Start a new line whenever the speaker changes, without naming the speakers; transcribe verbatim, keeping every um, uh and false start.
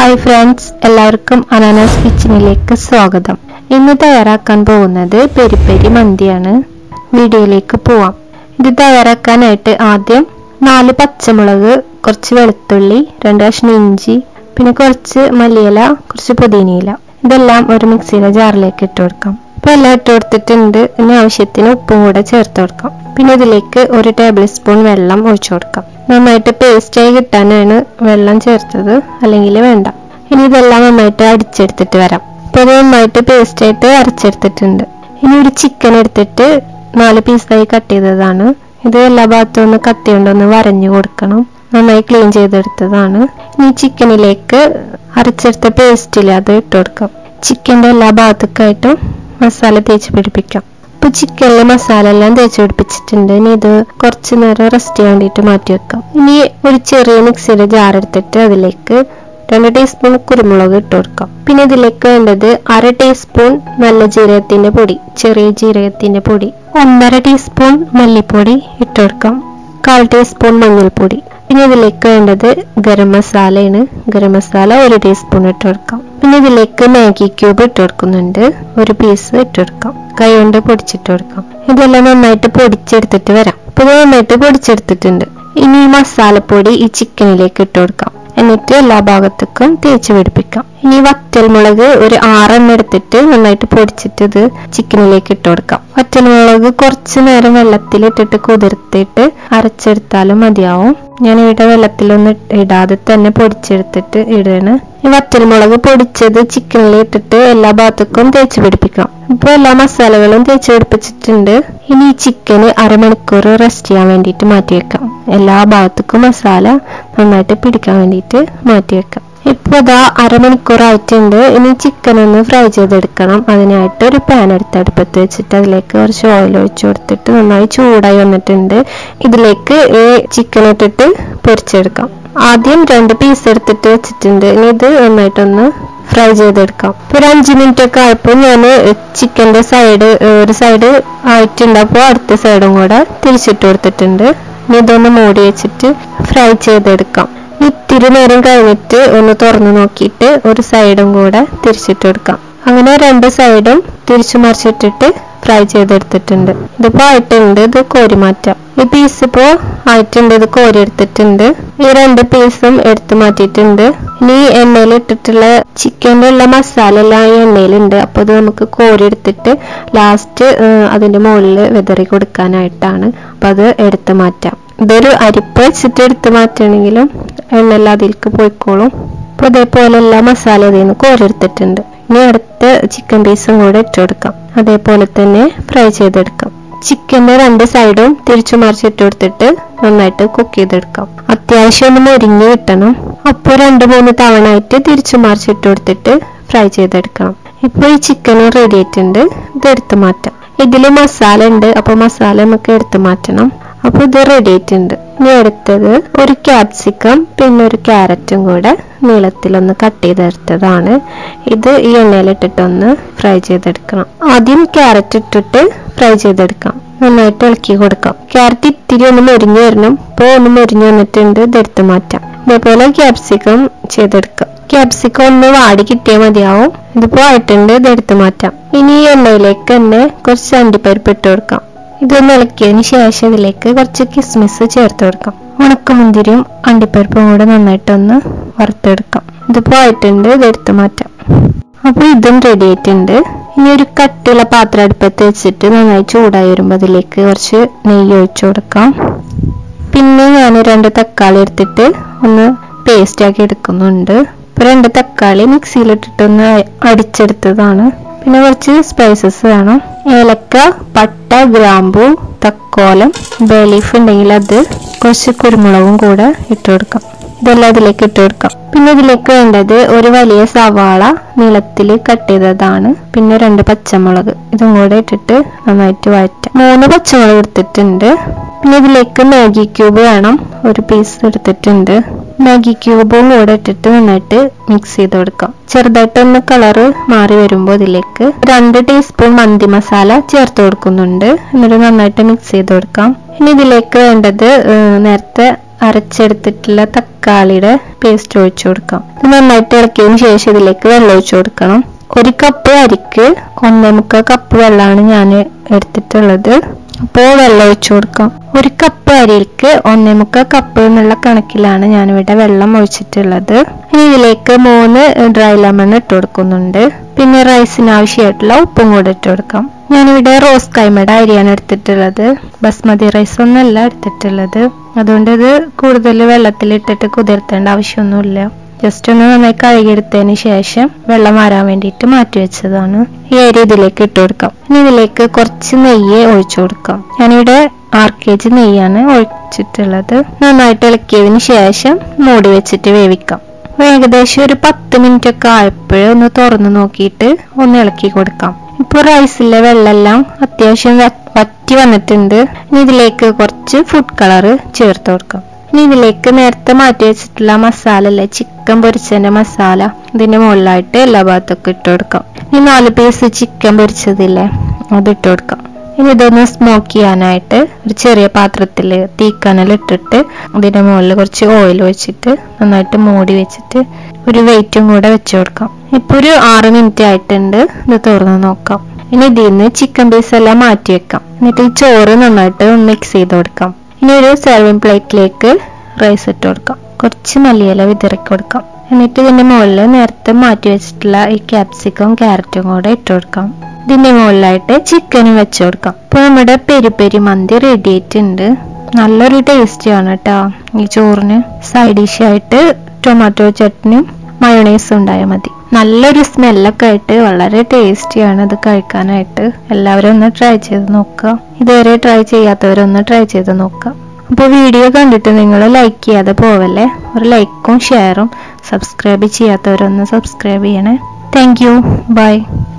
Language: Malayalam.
ഹായ് ഫ്രണ്ട്സ്, എല്ലാവർക്കും അനാനാസ് കിച്ചണിലേക്ക് സ്വാഗതം. ഇന്ന് തയ്യാറാക്കാൻ പോകുന്നത് പെരി പെരി മന്തിയാണ്. വീഡിയോയിലേക്ക് പോവാം. ഇത് തയ്യാറാക്കാനായിട്ട് ആദ്യം നാല് പച്ചമുളക്, കുറച്ച് വെളുത്തുള്ളി, രണ്ട് കഷ്ണം ഇഞ്ചി, പിന്നെ കുറച്ച് മല്ലിയില, കുറച്ച് പുതിനയില, ഇതെല്ലാം ഒരു മിക്സിയുടെ ജാറിലേക്ക് ഇട്ട് കൊടുക്കാം. ഇപ്പൊ എല്ലാം ഇട്ട് കൊടുത്തിട്ടുണ്ട്. ഇനി ആവശ്യത്തിന് ഉപ്പും കൂടെ ചേർത്ത് കൊടുക്കാം. പിന്നെ ഇതിലേക്ക് ഒരു ടേബിൾ സ്പൂൺ വെള്ളം ഒഴിച്ചു കൊടുക്കാം. നന്നായിട്ട് പേസ്റ്റായി കിട്ടാനാണ് വെള്ളം ചേർത്തത്, അല്ലെങ്കിൽ വേണ്ട. ഇനി ഇതെല്ലാം നന്നായിട്ട് അടിച്ചെടുത്തിട്ട് വരാം. ഇപ്പൊ ഇത് നന്നായിട്ട് പേസ്റ്റായിട്ട് അരച്ചെടുത്തിട്ടുണ്ട്. ഇനി ഒരു ചിക്കൻ എടുത്തിട്ട് നാല് പീസായി കട്ട് ചെയ്തതാണ്. ഇത് എല്ലാ ഭാഗത്തും ഒന്ന് കത്തി കൊണ്ടൊന്ന് വരഞ്ഞു കൊടുക്കണം. നന്നായി ക്ലീൻ ചെയ്തെടുത്തതാണ്. ഇനി ചിക്കനിലേക്ക് അരച്ചെടുത്ത പേസ്റ്റിൽ അത് ഇട്ട് കൊടുക്കാം. ചിക്കൻ്റെ എല്ലാ ഭാഗത്തേക്കായിട്ടും മസാല തേച്ച് പിടിപ്പിക്കാം. ഇപ്പൊ ചിക്കനിലെ മസാല എല്ലാം തേച്ച് പിടിപ്പിച്ചിട്ടുണ്ട്. ഇനി ഇത് കുറച്ചു നേരം റെസ്റ്റ് ചെയ്യാൻ വേണ്ടിയിട്ട് മാറ്റി വെക്കാം. ഇനി ഒരു ചെറിയ മിക്സിയുടെ ജാർ എടുത്തിട്ട് അതിലേക്ക് രണ്ട് ടീസ്പൂൺ കുരുമുളക് ഇട്ട് കൊടുക്കാം. പിന്നെ ഇതിലേക്ക് വേണ്ടത് അര ടീസ്പൂൺ നല്ല ജീരകത്തിന്റെ പൊടി, ചെറിയ ജീരകത്തിന്റെ പൊടി, ഒന്നര ടീസ്പൂൺ മല്ലിപ്പൊടി ഇട്ട് കൊടുക്കാം. കാൽ ടീസ്പൂൺ മഞ്ഞൾപ്പൊടി. പിന്നെ ഇതിലേക്ക് വേണ്ടത് ഗരം മസാലയാണ്. ഗരം മസാല ഒരു ടീസ്പൂൺ ഇട്ട് കൊടുക്കാം. പിന്നെ ഇതിലേക്ക് മാഗി ക്യൂബ് ഇട്ട് കൊടുക്കുന്നുണ്ട്. ഒരു പീസ് ഇട്ട് കൊടുക്കാം. കൈ കൊണ്ട് പൊടിച്ചിട്ട് കൊടുക്കാം. ഇതെല്ലാം നന്നായിട്ട് പൊടിച്ചെടുത്തിട്ട് വരാം. ഇപ്പൊ ഇത് നന്നായിട്ട് പൊടിച്ചെടുത്തിട്ടുണ്ട്. ഇനി ഈ മസാലപ്പൊടി ഈ ചിക്കനിലേക്ക് ഇട്ട് കൊടുക്കാം. എന്നിട്ട് എല്ലാ ഭാഗത്തേക്കും തേച്ച് പിടിപ്പിക്കാം. ഇനി വറ്റൽമുളക് ഒരു ആറെണ്ണം എടുത്തിട്ട് നന്നായിട്ട് പൊടിച്ചിട്ട് ഇത് ചിക്കനിലേക്ക് ഇട്ട് കൊടുക്കാം. വറ്റൽമുളക് കുറച്ചു നേരം വെള്ളത്തിൽ ഇട്ടിട്ട് കുതിർത്തിട്ട് അരച്ചെടുത്താലും മതിയാവും. ഞാൻ ഇവിടെ വെള്ളത്തിലൊന്നും ഇടാതെ തന്നെ പൊടിച്ചെടുത്തിട്ട് ഇടണ്. ഈ വറ്റൽമുളക് പൊടിച്ചത് ചിക്കനിൽ ഇട്ടിട്ട് എല്ലാ ഭാഗത്തേക്കും തേച്ച് പിടിപ്പിക്കാം. ഇപ്പൊ എല്ലാ മസാലകളും തേച്ച് പിടിപ്പിച്ചിട്ടുണ്ട്. ഇനി ഈ ചിക്കന് അരമണിക്കൂർ റെസ്റ്റ് ചെയ്യാൻ വേണ്ടിയിട്ട് മാറ്റി വെക്കാം. എല്ലാ ഭാഗത്തേക്കും മസാല നന്നായിട്ട് പിടിക്കാൻ വേണ്ടിയിട്ട് മാറ്റി വെക്കാം. ഇപ്പൊ ഇതാ അരമണിക്കൂർ ആയിട്ടുണ്ട്. ഇനി ചിക്കൻ ഒന്ന് ഫ്രൈ ചെയ്തെടുക്കണം. അതിനായിട്ട് ഒരു പാൻ എടുത്ത് അടുപ്പത്ത് വെച്ചിട്ട് അതിലേക്ക് കുറച്ച് ഓയിൽ ഒഴിച്ചു കൊടുത്തിട്ട് നന്നായി ചൂടായി വന്നിട്ടുണ്ട്. ഇതിലേക്ക് ഈ ചിക്കൻ ഇട്ടിട്ട് പൊരിച്ചെടുക്കാം. ആദ്യം രണ്ട് പീസ് എടുത്തിട്ട് വെച്ചിട്ടുണ്ട്. ഇനി ഇത് നന്നായിട്ടൊന്ന് ഫ്രൈ ചെയ്തെടുക്കാം. ഒരു അഞ്ചു മിനിറ്റ് ഒക്കെ ആയപ്പോൾ ഞാൻ ചിക്കന്റെ സൈഡ് ഒരു സൈഡ് ആയിട്ടുണ്ട്. അപ്പോൾ അടുത്ത സൈഡും കൂടെ തിരിച്ചിട്ട് കൊടുത്തിട്ടുണ്ട്. ഇനി ഇതൊന്ന് മൂടി വെച്ചിട്ട് ഫ്രൈ ചെയ്തെടുക്കാം. ഇത്തിരി നേരം കഴിഞ്ഞിട്ട് ഒന്ന് തുറന്നു നോക്കിയിട്ട് ഒരു സൈഡും കൂടെ തിരിച്ചിട്ട് കൊടുക്കാം. അങ്ങനെ രണ്ട് സൈഡും തിരിച്ചു മറിച്ചിട്ടിട്ട് ഫ്രൈ ചെയ്തെടുത്തിട്ടുണ്ട്. ഇതിപ്പോ ആയിട്ടുണ്ട്. ഇത് കോരി മാറ്റാം. ഈ പീസ് ഇപ്പോ ആയിട്ടുണ്ട്. ഇത് കോരി എടുത്തിട്ടുണ്ട്. ഈ രണ്ട് പീസും എടുത്തു മാറ്റിയിട്ടുണ്ട്. ഇനി എണ്ണയിൽ ഇട്ടിട്ടുള്ള ചിക്കൻ്റെ ഉള്ള മസാല എല്ലാം ഈ എണ്ണയിലുണ്ട്. അപ്പൊ ഇത് നമുക്ക് കോരി എടുത്തിട്ട് ലാസ്റ്റ് അതിന്റെ മുകളിൽ വിതറി കൊടുക്കാനായിട്ടാണ്. അപ്പൊ അത് എടുത്തു മാറ്റാം. ഇതൊരു അരിപ്പ് വെച്ചിട്ട് എടുത്ത് മാറ്റണമെങ്കിലും എണ്ണയെല്ലാം അതിലേക്ക് പോയിക്കോളും. അപ്പൊ അതേപോലെ എല്ലാ മസാല ഇതിൽ നിന്ന് കോരെടുത്തിട്ടുണ്ട്. ഇനി അടുത്ത ചിക്കൻ പീസും കൂടെ ഇട്ട് കൊടുക്കാം. അതേപോലെ തന്നെ ഫ്രൈ ചെയ്തെടുക്കാം. ചിക്കന്റെ രണ്ട് സൈഡും തിരിച്ചു മറിച്ചിട്ട് കൊടുത്തിട്ട് നന്നായിട്ട് കുക്ക് ചെയ്തെടുക്കാം. അത്യാവശ്യം ഒന്ന് മുരിഞ്ഞ് കിട്ടണം. അപ്പോൾ രണ്ട് മൂന്ന് തവണ ആയിട്ട് തിരിച്ചു മറിച്ചിട്ട് കൊടുത്തിട്ട് ഫ്രൈ ചെയ്തെടുക്കണം. ഇപ്പൊ ഈ ചിക്കൻ റെഡി ആയിട്ടുണ്ട്. ഇത് എടുത്ത് മാറ്റാം. ഇതില് മസാല ഉണ്ട്. അപ്പൊ മസാല നമുക്ക് എടുത്ത് മാറ്റണം. അപ്പൊ ഇത് റെഡി ആയിട്ടുണ്ട്. ഇനി എടുത്തത് ഒരു ക്യാപ്സിക്കം പിന്നെ ഒരു ക്യാരറ്റും കൂടെ നീളത്തിലൊന്ന് കട്ട് ചെയ്തെടുത്തതാണ്. ഇത് ഈ എണ്ണയിലിട്ടിട്ടൊന്ന് ഫ്രൈ ചെയ്തെടുക്കണം. ആദ്യം ക്യാരറ്റ് ഇട്ടിട്ട് ഫ്രൈ ചെയ്തെടുക്കാം. നന്നായിട്ട് ഇളക്കി കൊടുക്കാം. ക്യാരറ്റ് ഇത്തിരി ഒന്ന് മുരിഞ്ഞു വരണം. ഇപ്പോൾ ഒന്ന് മുരിഞ്ഞു വന്നിട്ടുണ്ട്. ഇതെടുത്ത് മാറ്റാം. ഇതേപോലെ ക്യാപ്സിക്കം ചെയ്തെടുക്കാം. ക്യാപ്സിക്കം ഒന്ന് വാടി കിട്ടിയാൽ മതിയാവും. ഇതിപ്പോ ആയിട്ടുണ്ട്. ഇതെടുത്ത് മാറ്റാം. ഇനി ഈ എണ്ണയിലേക്ക് തന്നെ കുറച്ച് അണ്ടിപ്പരിപ്പ് ഇട്ട് കൊടുക്കാം. ഇതൊന്ന് ഇളക്കിയതിന് ശേഷം ഇതിലേക്ക് കുറച്ച് കിസ്മിസ് ചേർത്ത് കൊടുക്കാം. ഉണക്കമുന്തിരിയും അണ്ടിപ്പരിപ്പും കൂടെ നന്നായിട്ടൊന്ന് വറുത്തെടുക്കാം. ഇതിപ്പോ ആയിട്ടുണ്ട്. ഇതെടുത്ത് മാറ്റാം. അപ്പൊ ഇതും റെഡി ആയിട്ടുണ്ട്. ഇനി ഒരു കട്ടിയുള്ള പാത്രം അടുപ്പത്ത് വെച്ചിട്ട് നന്നായി ചൂടായി വരുമ്പോൾ അതിലേക്ക് കുറച്ച് നെയ്യ് ഒഴിച്ചു കൊടുക്കാം. പിന്നെ ഞാൻ രണ്ട് തക്കാളി എടുത്തിട്ട് ഒന്ന് പേസ്റ്റ് ആക്കി എടുക്കുന്നുണ്ട്. ഇപ്പൊ രണ്ട് തക്കാളി മിക്സിയിലിട്ടിട്ടൊന്ന് അടിച്ചെടുത്തതാണ്. പിന്നെ കുറച്ച് സ്പൈസസ് വേണം. ഏലക്ക, പട്ട, ഗ്രാമ്പു, തക്കോലം, ബേ ലീഫ് ഉണ്ടെങ്കിൽ അത്, കുറച്ച് കുരുമുളകും കൂടെ ഇട്ട് കൊടുക്കാം. ഇതെല്ലാം ഇതിലേക്ക് ഇട്ട് കൊടുക്കാം. പിന്നെ ഇതിലേക്ക് വേണ്ടത് ഒരു വലിയ സവാള നീളത്തിൽ കട്ട് ചെയ്തതാണ്. പിന്നെ രണ്ട് പച്ചമുളക്, ഇതും കൂടെ ഇട്ടിട്ട് നന്നായിട്ട് വഴറ്റാം. മൂന്ന് പച്ചമുളക് എടുത്തിട്ടുണ്ട്. പിന്നെ ഇതിലേക്ക് മാഗി ക്യൂബ് വേണം. ഒരു പീസ് എടുത്തിട്ടുണ്ട്. മാഗി ക്യൂബും കൂടെ ഇട്ടിട്ട് നന്നായിട്ട് മിക്സ് ചെയ്ത് കൊടുക്കാം. ചെറുതായിട്ടൊന്ന് കളറ് മാറി വരുമ്പോൾ ഇതിലേക്ക് രണ്ട് ടീസ്പൂൺ മന്തി മസാല ചേർത്ത് കൊടുക്കുന്നുണ്ട്. എന്നിട്ട് നന്നായിട്ട് മിക്സ് ചെയ്ത് കൊടുക്കാം. ഇനി ഇതിലേക്ക് വേണ്ടത് നേരത്തെ അരച്ചെടുത്തിട്ടുള്ള തക്കാളി തക്കാളിയുടെ പേസ്റ്റ് ഒഴിച്ചു കൊടുക്കാം. ഇത് നന്നായിട്ട് ഇളക്കിയതിന് ശേഷം ഇതിലേക്ക് വെള്ളം ഒഴിച്ചു കൊടുക്കണം. ഒരു കപ്പ് അരിക്ക് ഒന്നേ മുക്കാൽ കപ്പ് വെള്ളമാണ് ഞാൻ എടുത്തിട്ടുള്ളത്. അപ്പോൾ വെള്ളം ഒഴിച്ചു കൊടുക്കാം. ഒരു കപ്പ് അരിക്ക് ഒന്നേ മുക്കാൽ കപ്പ് എന്നുള്ള കണക്കിലാണ് ഞാനിവിടെ വെള്ളം ഒഴിച്ചിട്ടുള്ളത്. ഇനി ഇതിലേക്ക് മൂന്ന് ഡ്രൈ ലെമൺ ഇട്ട് കൊടുക്കുന്നുണ്ട്. പിന്നെ റൈസിന് ആവശ്യമായിട്ടുള്ള ഉപ്പും കൂടെ ഇട്ട് കൊടുക്കാം. ഞാനിവിടെ റോസ് കൈമയുടെ അരിയാണ് എടുത്തിട്ടുള്ളത്, ബസ്മതി റൈസ് ഒന്നല്ല എടുത്തിട്ടുള്ളത്. അതുകൊണ്ട് ഇത് കൂടുതൽ വെള്ളത്തിലിട്ടിട്ട് കുതിർത്തേണ്ട ആവശ്യമൊന്നുമില്ല. ജസ്റ്റ് ഒന്ന് നന്നായി കഴുകിയെടുത്തതിന് ശേഷം വെള്ളം വരാൻ വേണ്ടിയിട്ട് മാറ്റി വെച്ചതാണ്. ഈ അരി ഇതിലേക്ക് ഇട്ട് കൊടുക്കാം. ഇനി ഇതിലേക്ക് കുറച്ച് നെയ്യ് ഒഴിച്ചു കൊടുക്കാം. ഞാനിവിടെ ആറ് കെ ജി നെയ്യാണ് ഒഴിച്ചിട്ടുള്ളത്. നന്നായിട്ട് ഇളക്കിയതിന് ശേഷം മൂടി വെച്ചിട്ട് വേവിക്കാം. ഏകദേശം ഒരു പത്ത് മിനിറ്റ് ഒക്കെ ആയപ്പോഴേ ഒന്ന് തുറന്നു നോക്കിയിട്ട് ഒന്ന് ഇളക്കി കൊടുക്കാം. ഇപ്പോൾ റൈസിലെ വെള്ളമെല്ലാം അത്യാവശ്യം വറ്റി വന്നിട്ടുണ്ട്. ഇനി ഇതിലേക്ക് കുറച്ച് ഫുഡ് കളർ ചേർത്ത് കൊടുക്കാം. ഇനി ഇതിലേക്ക് നേരത്തെ മാറ്റി വെച്ചിട്ടുള്ള മസാല അല്ലേ, ചിക്കൻ പൊരിച്ചതിന്റെ മസാല ഇതിന്റെ മുകളിലായിട്ട് എല്ലാ ഭാഗത്തൊക്കെ ഇട്ട് കൊടുക്കാം. ഇനി നാല് പീസ് ചിക്കൻ പൊരിച്ചതില്ലേ അത് ഇട്ട് കൊടുക്കാം. ഇനി ഇതൊന്ന് സ്മോക്ക് ചെയ്യാനായിട്ട് ഒരു ചെറിയ പാത്രത്തിൽ തീക്കനൽ ഇട്ടിട്ട് ഇതിന്റെ മുകളിൽ കുറച്ച് ഓയിൽ വെച്ചിട്ട് നന്നായിട്ട് മൂടി വെച്ചിട്ട് ഒരു വെയിറ്റും കൂടെ വെച്ചു കൊടുക്കാം. ഇപ്പൊ ഒരു ആറ് മിനിറ്റ് ആയിട്ടുണ്ട്. ഇത് തുറന്ന് നോക്കാം. ഇനി ഇതിൽ നിന്ന് ചിക്കൻ പീസ് എല്ലാം മാറ്റി വെക്കാം. എന്നിട്ട് ഈ ചോറ് നന്നായിട്ട് മിക്സ് ചെയ്ത് കൊടുക്കാം. ഇനി ഒരു സെർവിങ് പ്ലേറ്റിലേക്ക് റൈസ് ഇട്ട് കൊടുക്കാം. കുറച്ച് മല്ലിയില വിതറി കൊടുക്കാം. എന്നിട്ട് ഇതിന്റെ മുകളിൽ നേരത്തെ മാറ്റി വെച്ചിട്ടുള്ള ഈ ക്യാപ്സിക്കും ക്യാരറ്റും കൂടെ ഇട്ട് കൊടുക്കാം. ഇതിന്റെ മുകളിലായിട്ട് ചിക്കനും വെച്ചു കൊടുക്കാം. ഇപ്പൊ നമ്മുടെ പെരി പെരി മന്തി റെഡി ആയിട്ടുണ്ട്. നല്ലൊരു ടേസ്റ്റി ആണ് കേട്ടോ. ഈ ചോറിന് സൈഡ് ഡിഷ് ആയിട്ട് ടൊമാറ്റോ ചട്നിയും മയോണൈസും ഉണ്ടായാൽ മതി. നല്ലൊരു സ്മെല്ലൊക്കെ ആയിട്ട് വളരെ ടേസ്റ്റിയാണ് ഇത് കഴിക്കാനായിട്ട്. എല്ലാവരും ഒന്ന് ട്രൈ ചെയ്ത് നോക്കുക. ഇതുവരെ ട്രൈ ചെയ്യാത്തവരൊന്ന് ട്രൈ ചെയ്ത് നോക്കുക. അപ്പോൾ വീഡിയോ കണ്ടിട്ട് നിങ്ങൾ ലൈക്ക് ചെയ്യാതെ പോവല്ലേ. ഒരു ലൈക്കും ഷെയറും സബ്സ്ക്രൈബ് ചെയ്യാത്തവരൊന്ന് സബ്സ്ക്രൈബ് ചെയ്യണേ. Thank you. ബൈ.